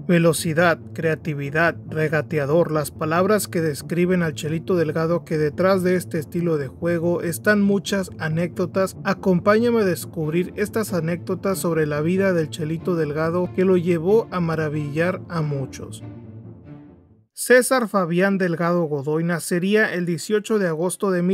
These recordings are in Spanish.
Velocidad, creatividad, regateador, las palabras que describen al Chelito Delgado, que detrás de este estilo de juego están muchas anécdotas. Acompáñame a descubrir estas anécdotas sobre la vida del Chelito Delgado que lo llevó a maravillar a muchos. César Fabián Delgado Godoy nacería el 18 de agosto de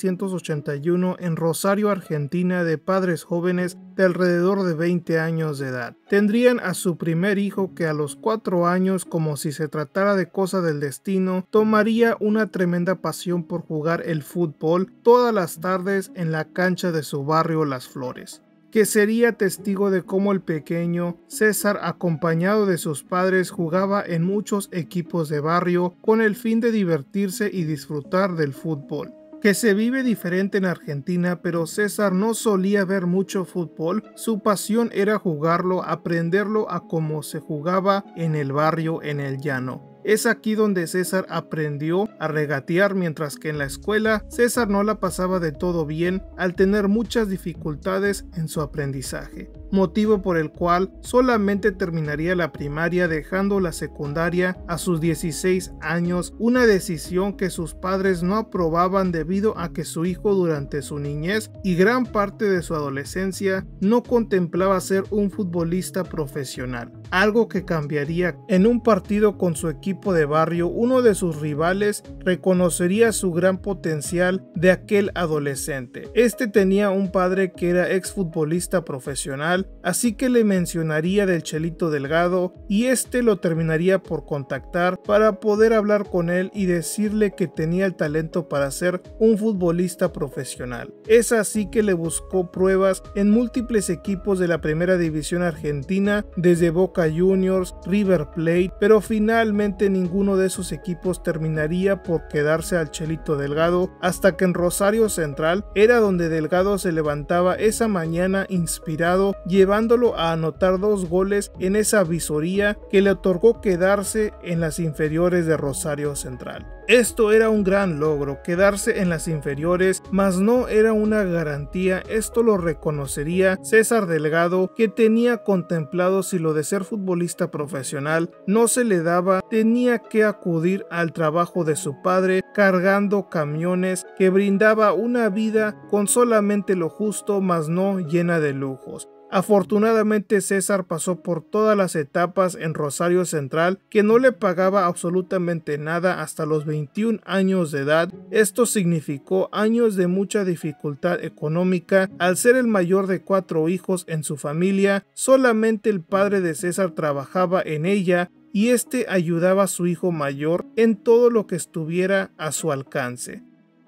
1981 en Rosario, Argentina, de padres jóvenes de alrededor de 20 años de edad. Tendrían a su primer hijo que a los 4 años, como si se tratara de cosa del destino, tomaría una tremenda pasión por jugar el fútbol todas las tardes en la cancha de su barrio Las Flores, que sería testigo de cómo el pequeño César, acompañado de sus padres, jugaba en muchos equipos de barrio con el fin de divertirse y disfrutar del fútbol. Que se vive diferente en Argentina, pero César no solía ver mucho fútbol, su pasión era jugarlo, aprenderlo a cómo se jugaba en el barrio, en el llano. Es aquí donde César aprendió a regatear, mientras que en la escuela César no la pasaba de todo bien al tener muchas dificultades en su aprendizaje, motivo por el cual solamente terminaría la primaria, dejando la secundaria a sus 16 años, una decisión que sus padres no aprobaban debido a que su hijo durante su niñez y gran parte de su adolescencia no contemplaba ser un futbolista profesional, algo que cambiaría en un partido con su equipo de barrio. Uno de sus rivales reconocería su gran potencial de aquel adolescente. Este tenía un padre que era exfutbolista profesional, así que le mencionaría del Chelito Delgado y este lo terminaría por contactar para poder hablar con él y decirle que tenía el talento para ser un futbolista profesional. Es así que le buscó pruebas en múltiples equipos de la primera división argentina, desde Boca Juniors, River Plate, pero finalmente ninguno de esos equipos terminaría por quedarse al Chelito Delgado, hasta que en Rosario Central era donde Delgado se levantaba esa mañana inspirado, llevándolo a anotar 2 goles en esa visoría que le otorgó quedarse en las inferiores de Rosario Central. Esto era un gran logro, quedarse en las inferiores, mas no era una garantía. Esto lo reconocería César Delgado, que tenía contemplado, si lo de ser futbolista profesional no se le daba, tenía que acudir al trabajo de su padre cargando camiones, que brindaba una vida con solamente lo justo, mas no llena de lujos. Afortunadamente César pasó por todas las etapas en Rosario Central, que no le pagaba absolutamente nada hasta los 21 años de edad. Esto significó años de mucha dificultad económica. Al ser el mayor de 4 hijos en su familia, solamente el padre de César trabajaba en ella y este ayudaba a su hijo mayor en todo lo que estuviera a su alcance.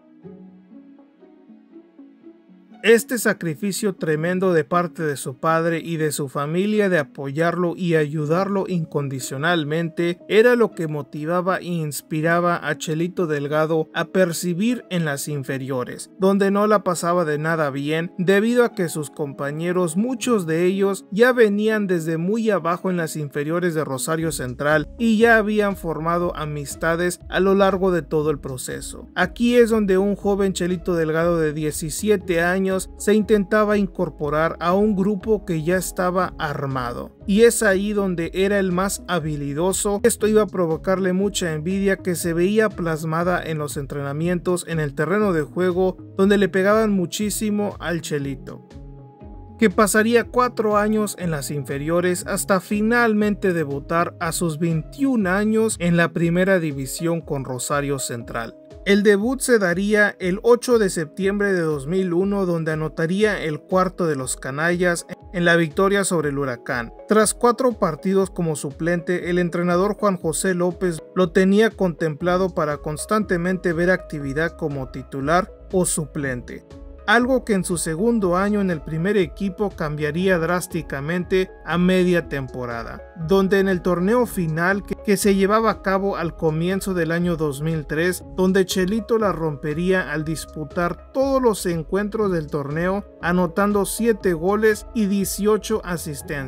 Este sacrificio tremendo de parte de su padre y de su familia de apoyarlo y ayudarlo incondicionalmente era lo que motivaba e inspiraba a Chelito Delgado a percibir en las inferiores, donde no la pasaba de nada bien debido a que sus compañeros, muchos de ellos, ya venían desde muy abajo en las inferiores de Rosario Central y ya habían formado amistades a lo largo de todo el proceso. Aquí es donde un joven Chelito Delgado de 17 años se intentaba incorporar a un grupo que ya estaba armado, y es ahí donde era el más habilidoso. Esto iba a provocarle mucha envidia que se veía plasmada en los entrenamientos, en el terreno de juego, donde le pegaban muchísimo al Chelito, que pasaría 4 años en las inferiores hasta finalmente debutar a sus 21 años en la primera división con Rosario Central. El debut se daría el 8 de septiembre de 2001, donde anotaría el cuarto de los canallas en la victoria sobre el Huracán. Tras 4 partidos como suplente, el entrenador Juan José López lo tenía contemplado para constantemente ver actividad como titular o suplente, algo que en su segundo año en el primer equipo cambiaría drásticamente a media temporada, donde en el torneo final que se llevaba a cabo al comienzo del año 2003, donde Chelito la rompería al disputar todos los encuentros del torneo, anotando 7 goles y 18 asistencias.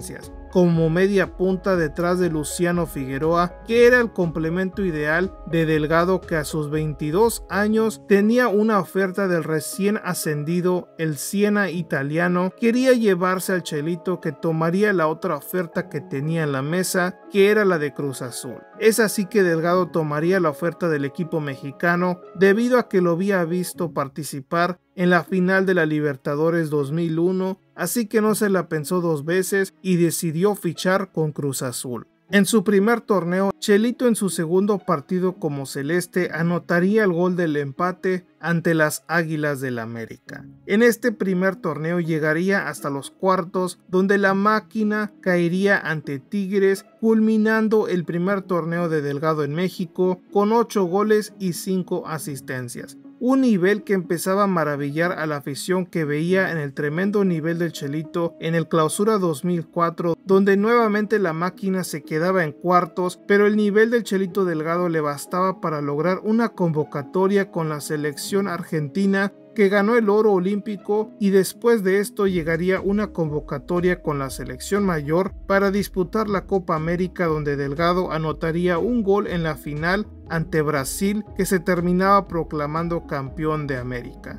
como media punta detrás de Luciano Figueroa, que era el complemento ideal de Delgado, que a sus 22 años tenía una oferta del recién ascendido, el Siena italiano. Quería llevarse al Chelito, que tomaría la otra oferta que tenía en la mesa, que era la de Cruz Azul. Es así que Delgado tomaría la oferta del equipo mexicano debido a que lo había visto participar en la final de la Libertadores 2001, así que no se la pensó dos veces y decidió fichar con Cruz Azul. En su primer torneo, Chelito en su segundo partido como celeste anotaría el gol del empate ante las Águilas del América. En este primer torneo llegaría hasta los cuartos, donde la máquina caería ante Tigres, culminando el primer torneo de Delgado en México con 8 goles y 5 asistencias. Un nivel que empezaba a maravillar a la afición, que veía en el tremendo nivel del Chelito en el Clausura 2004, donde nuevamente la máquina se quedaba en cuartos, pero el nivel del Chelito Delgado le bastaba para lograr una convocatoria con la selección argentina, que ganó el oro olímpico, y después de esto llegaría una convocatoria con la selección mayor para disputar la Copa América, donde Delgado anotaría un gol en la final ante Brasil, que se terminaba proclamando campeón de América.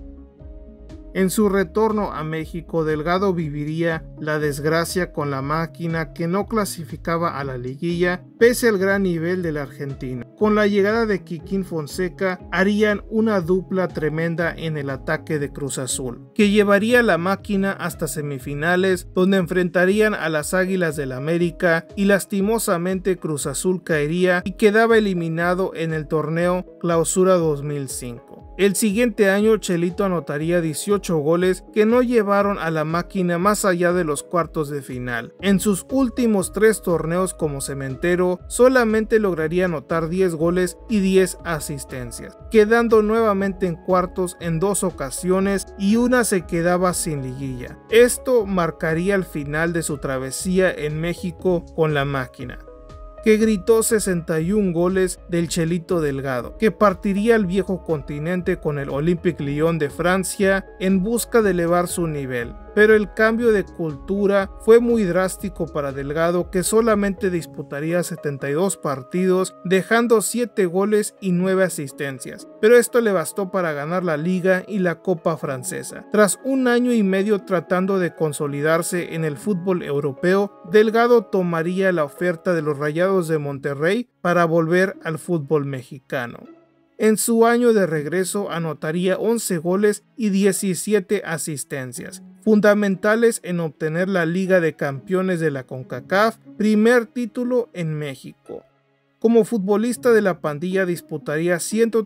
En su retorno a México, Delgado viviría la desgracia con la máquina, que no clasificaba a la liguilla pese al gran nivel del argentino. Con la llegada de Kikín Fonseca harían una dupla tremenda en el ataque de Cruz Azul, que llevaría a la máquina hasta semifinales, donde enfrentarían a las Águilas del América, y lastimosamente Cruz Azul caería y quedaba eliminado en el torneo Clausura 2005. El siguiente año Chelito anotaría 18 goles que no llevaron a la máquina más allá de los cuartos de final. En sus últimos 3 torneos como cementero solamente lograría anotar 10 goles y 10 asistencias, quedando nuevamente en cuartos en 2 ocasiones y una se quedaba sin liguilla. Esto marcaría el final de su travesía en México con la máquina, que gritó 61 goles del Chelito Delgado, que partiría al viejo continente con el Olympique Lyon de Francia en busca de elevar su nivel. Pero el cambio de cultura fue muy drástico para Delgado, que solamente disputaría 72 partidos, dejando 7 goles y 9 asistencias. Pero esto le bastó para ganar la Liga y la Copa Francesa. Tras un año y medio tratando de consolidarse en el fútbol europeo, Delgado tomaría la oferta de los Rayados de Monterrey para volver al fútbol mexicano. En su año de regreso anotaría 11 goles y 17 asistencias, fundamentales en obtener la Liga de Campeones de la CONCACAF, primer título en México. Como futbolista de la pandilla disputaría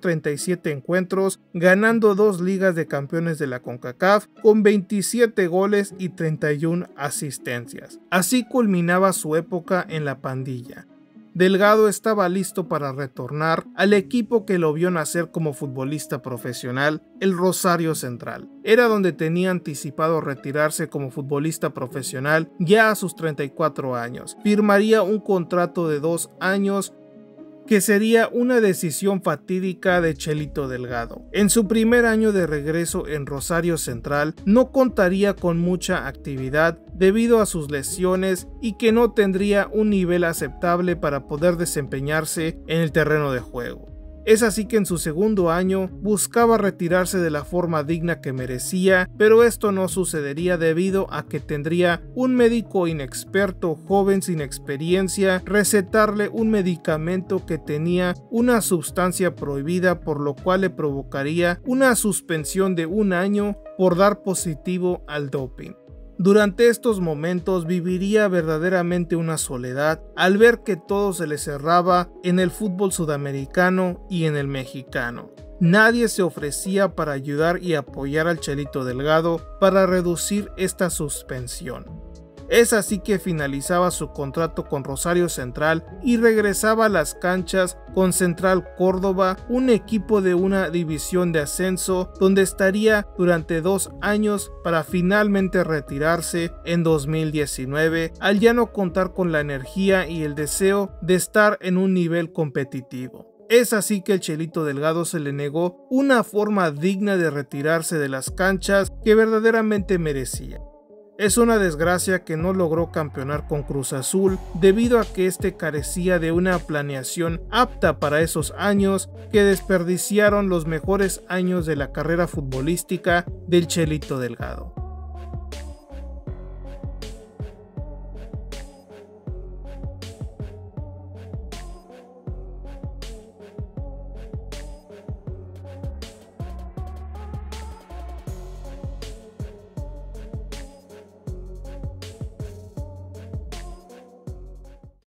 137 encuentros, ganando 2 Ligas de Campeones de la CONCACAF con 27 goles y 31 asistencias. Así culminaba su época en la pandilla. Delgado estaba listo para retornar al equipo que lo vio nacer como futbolista profesional, el Rosario Central. Era donde tenía anticipado retirarse como futbolista profesional ya a sus 34 años. Firmaría un contrato de 2 años que sería una decisión fatídica de Chelito Delgado. En su primer año de regreso en Rosario Central no contaría con mucha actividad debido a sus lesiones y que no tendría un nivel aceptable para poder desempeñarse en el terreno de juego. Es así que en su segundo año buscaba retirarse de la forma digna que merecía, pero esto no sucedería debido a que tendría un médico inexperto, joven sin experiencia, recetarle un medicamento que tenía una sustancia prohibida, por lo cual le provocaría una suspensión de 1 año por dar positivo al doping. Durante estos momentos viviría verdaderamente una soledad al ver que todo se le cerraba en el fútbol sudamericano y en el mexicano. Nadie se ofrecía para ayudar y apoyar al Chelito Delgado para reducir esta suspensión. Es así que finalizaba su contrato con Rosario Central y regresaba a las canchas con Central Córdoba, un equipo de una división de ascenso, donde estaría durante 2 años para finalmente retirarse en 2019, al ya no contar con la energía y el deseo de estar en un nivel competitivo. Es así que el Chelito Delgado se le negó una forma digna de retirarse de las canchas que verdaderamente merecía. Es una desgracia que no logró campeonar con Cruz Azul debido a que este carecía de una planeación apta para esos años que desperdiciaron los mejores años de la carrera futbolística del Chelito Delgado.